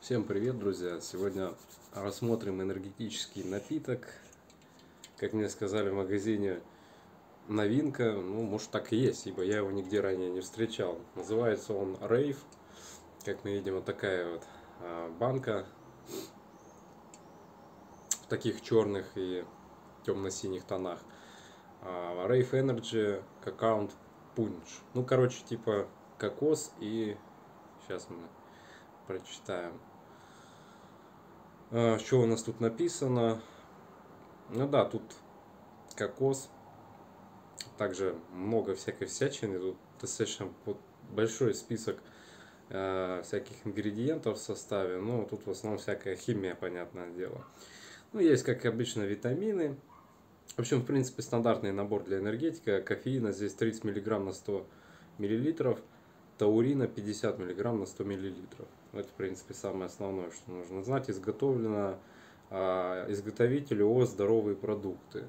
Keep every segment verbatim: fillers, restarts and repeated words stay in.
Всем привет, друзья! Сегодня рассмотрим энергетический напиток. Как мне сказали в магазине, новинка. Ну, может, так и есть, ибо я его нигде ранее не встречал. Называется он Rave. Как мы видим, вот такая вот банка в таких черных и темно-синих тонах. Rave Energy Cacao Punch. Ну, короче, типа кокос и... Сейчас мы прочитаем. Что у нас тут написано? Ну да, тут кокос. Также много всякой всячины. Тут достаточно большой список э, всяких ингредиентов в составе. Ну, тут в основном всякая химия, понятное дело. Ну, есть, как обычно, витамины. В общем, в принципе, стандартный набор для энергетика. Кофеина здесь тридцать миллиграмм на сто миллилитров. Таурина пятьдесят миллиграмм на сто миллилитров. Это, в принципе, самое основное, что нужно знать. Изготовлено э, изготовителю ООО «Здоровые продукты».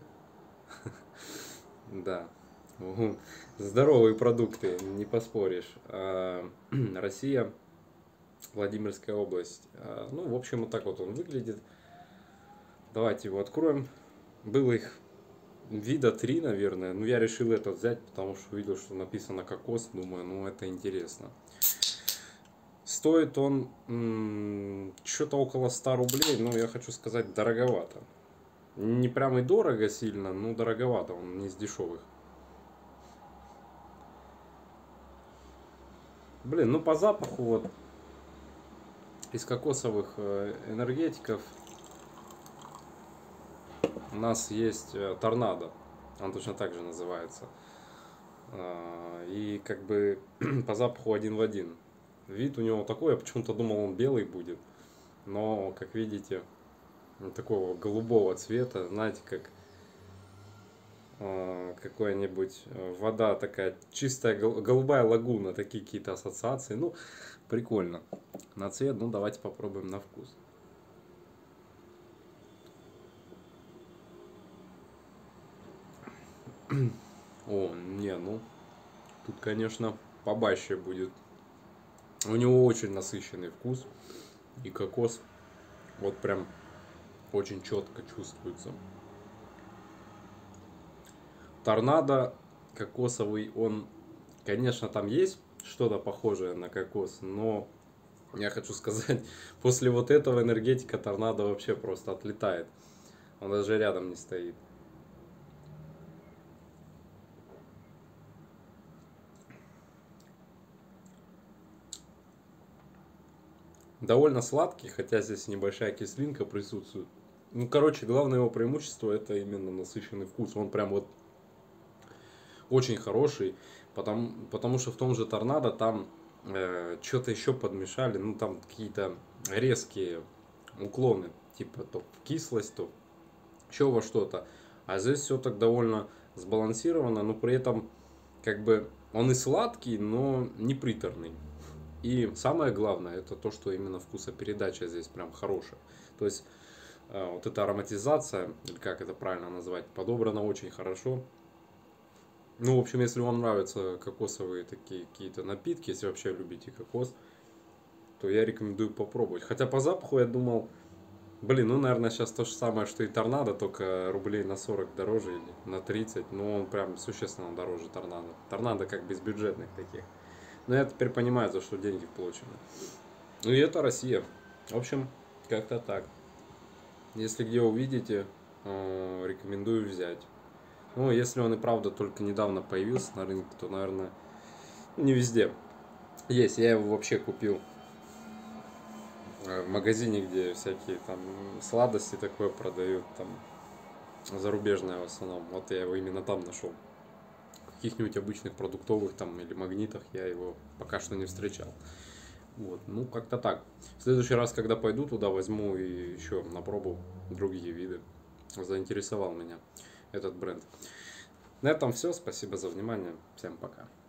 Да, здоровые продукты, не поспоришь. Россия, Владимирская область. Ну, в общем, вот так вот он выглядит. Давайте его откроем. Было их вида три, наверное. Ну, я решил этот взять, потому что увидел, что написано кокос. Думаю, ну, это интересно. Стоит он что-то около ста рублей. Ну, я хочу сказать, дороговато. Не прям и дорого сильно, но дороговато. Он не из дешевых. Блин, ну по запаху вот из кокосовых энергетиков у нас есть торнадо. Он точно так же называется. И как бы по запаху один в один. Вид у него такой, я почему-то думал, он белый будет. Но, как видите, такого голубого цвета, знаете, как какая-нибудь вода такая, чистая голубая лагуна, такие какие-то ассоциации. Ну, прикольно. На цвет, ну, давайте попробуем на вкус. О, не, ну, тут, конечно, побаще будет. У него очень насыщенный вкус. И кокос вот прям очень четко чувствуется. Торнадо кокосовый, он, конечно, там есть что-то похожее на кокос, но я хочу сказать, после вот этого энергетика торнадо вообще просто отлетает. Он даже рядом не стоит. Довольно сладкий, хотя здесь небольшая кислинка присутствует. Ну, короче, главное его преимущество — это именно насыщенный вкус. Он прям вот очень хороший, потому, потому что в том же торнадо там э, что-то еще подмешали, ну там какие-то резкие уклоны, типа то в кислость, то еще во что-то. А здесь все так довольно сбалансировано, но при этом как бы он и сладкий, но не приторный. И самое главное, это то, что именно вкусопередача здесь прям хорошая. То есть э, вот эта ароматизация, или как это правильно назвать, подобрана очень хорошо. Ну, в общем, если вам нравятся кокосовые такие какие-то напитки, если вообще любите кокос, то я рекомендую попробовать. Хотя по запаху я думал, блин, ну, наверное, сейчас то же самое, что и торнадо, только рублей на сорок дороже или на тридцать. Но он прям существенно дороже торнадо. Торнадо как без бюджетных таких. Но я теперь понимаю, за что деньги получены. Ну и это Россия. В общем, как-то так. Если где увидите, рекомендую взять. Ну, если он и правда только недавно появился на рынке, то, наверное, не везде есть. Я его вообще купил в магазине, где всякие там сладости такое продают, там зарубежное в основном. Вот я его именно там нашел. В каких-нибудь обычных продуктовых там или магнитах я его пока что не встречал. Вот, ну как-то так. В следующий раз, когда пойду туда, возьму и еще на пробу другие виды. Заинтересовал меня этот бренд. На этом все. Спасибо за внимание. Всем пока.